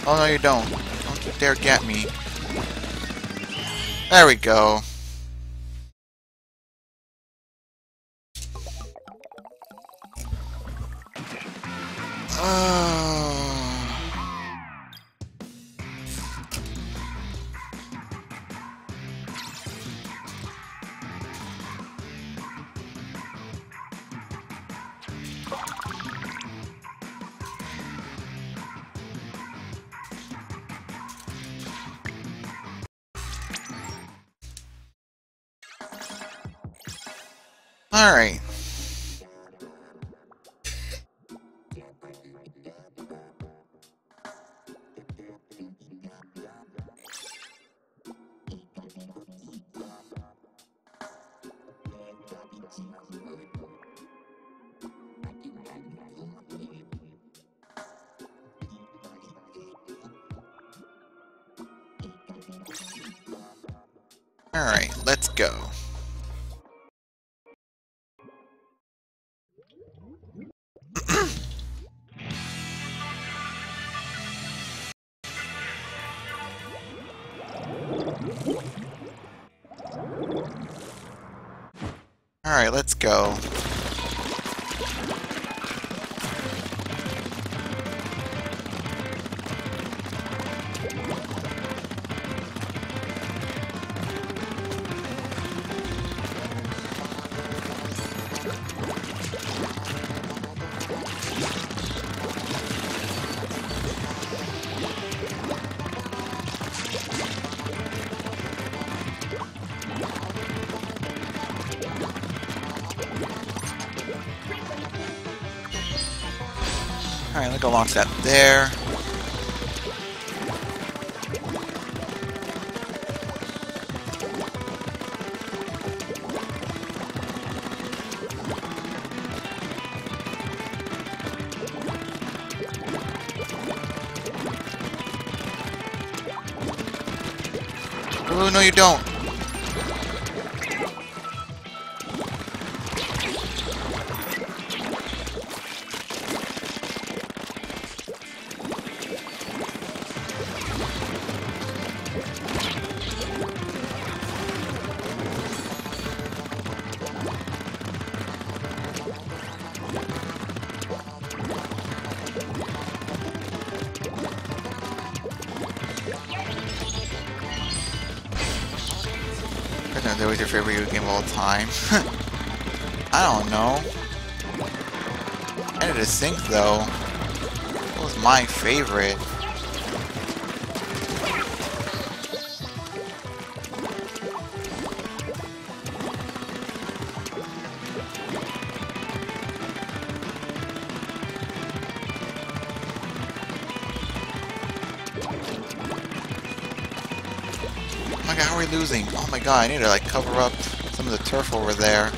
Oh, no, you don't. Don't you dare get me. There we go. Alright. Alright, let's go. Alright, let's go. Alright, let's go launch that there. Oh, no you don't. That was your favorite video game of all time. I don't know. I need to think though. What was my favorite? Oh my god, how are we losing? Oh my god, I need to like cover up some of the turf over there.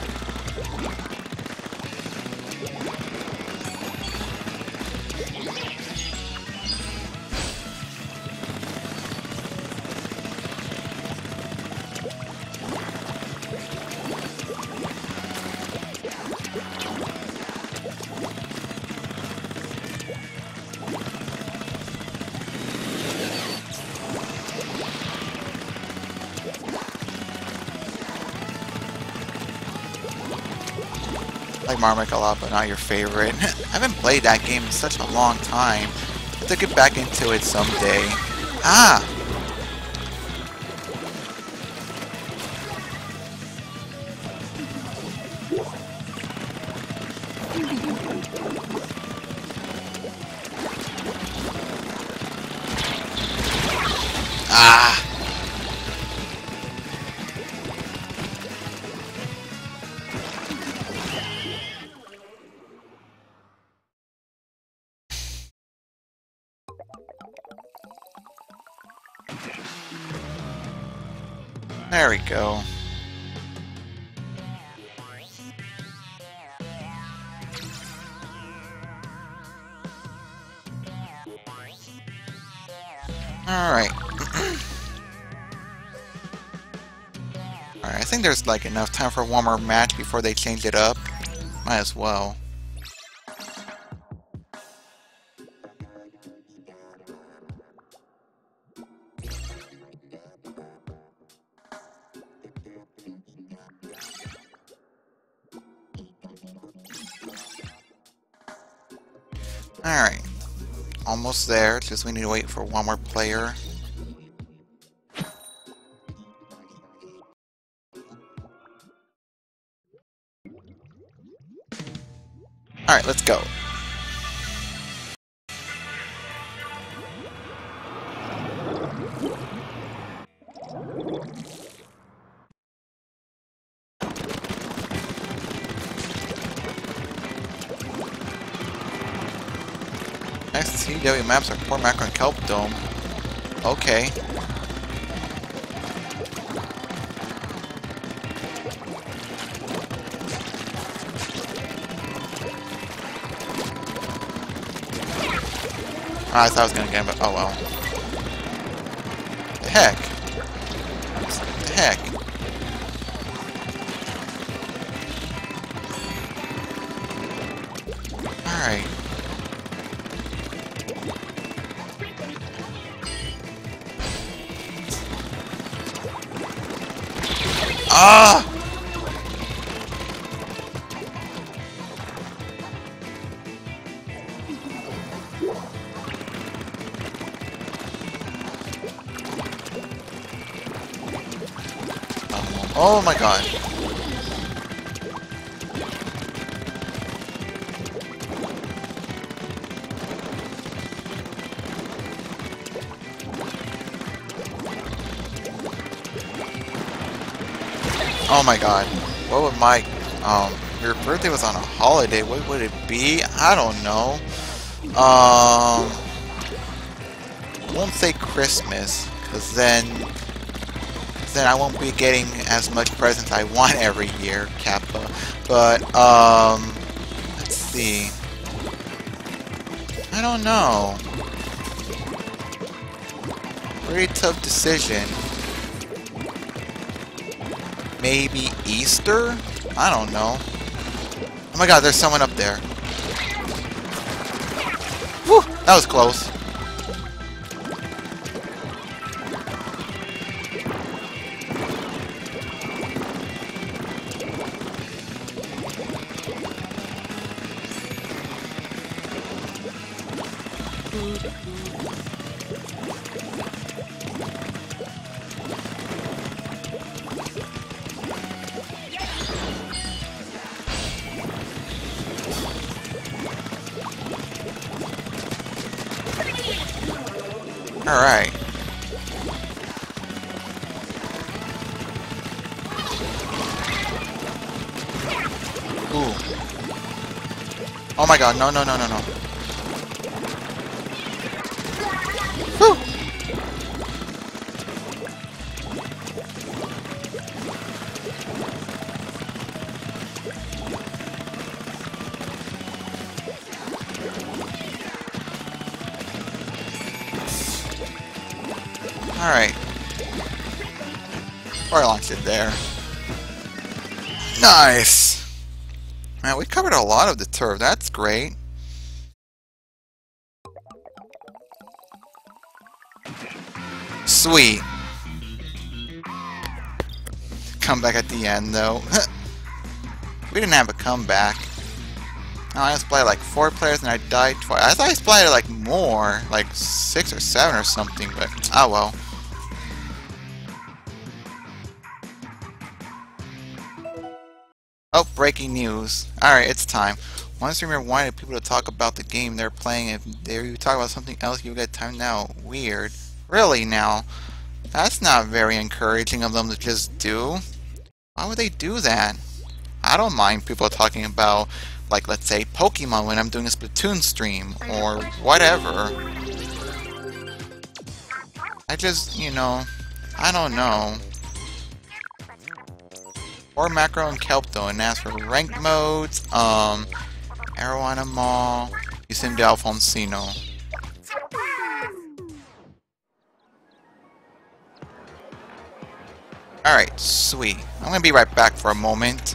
I like Marmite a lot, but not your favorite. I haven't played that game in such a long time. I have to get back into it someday. Ah! Ah! There we go. Alright. Alright, I think there's like enough time for one more match before they change it up. Might as well. Alright. Almost there. Just we need to wait for one more player. Alright, let's go. Next CW maps are Poor Macro and Kelp Dome. Okay. Oh, I thought I was gonna get him, but oh well. The heck? The heck? Alright. Ah! Oh my god. Oh my god. What would my your birthday was on a holiday, what would it be? I don't know. I won't say Christmas, because then I won't be getting as much presents I want every year, Kappa. But let's see. I don't know. Pretty tough decision. Maybe Easter? I don't know. Oh my god, there's someone up there. Whew, that was close. Alright. Ooh. Oh my god, no, no, no, no, no. Whew. Alright. Or I launched it there. Nice! Man, we covered a lot of the turf. That's great. Sweet. Comeback at the end, though. We didn't have a comeback. Oh, I splatted like 4 players and I died twice. I thought I splatted like more, like 6 or 7 or something, but oh well. Oh, breaking news. Alright, it's time. One streamer wanted people to talk about the game they're playing. If they talk about something else, you get time now. Weird. Really now? That's not very encouraging of them to just do. Why would they do that? I don't mind people talking about, like, let's say, Pokemon when I'm doing a Splatoon stream, or whatever. I just, you know, I don't know. Or Macro and Kelp though, and as for ranked modes, Arrow on a Mall, Usim de Alfonsino. Alright, sweet. I'm gonna be right back for a moment.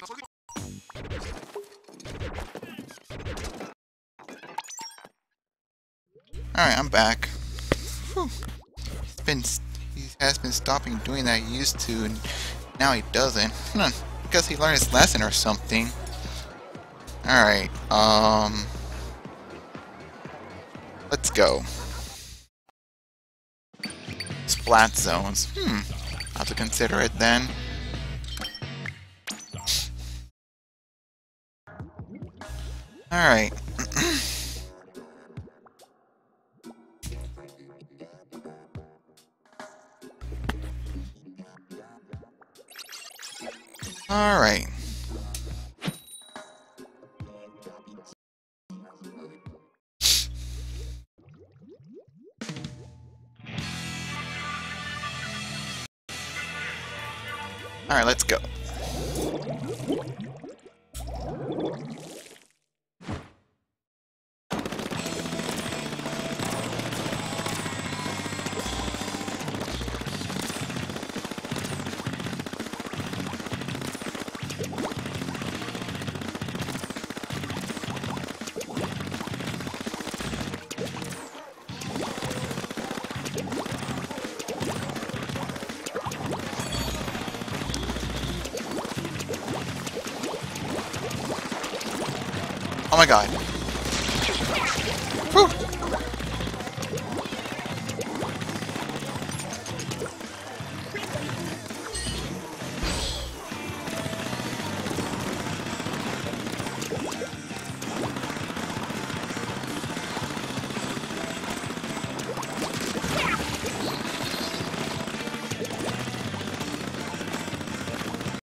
Alright, I'm back. Whew. He has been stopping doing that he used to, and now he doesn't. I guess he learned his lesson or something. Alright, let's go. Splat zones. I'll have to consider it then. Alright. Alright. Alright, let's go. Oh my god.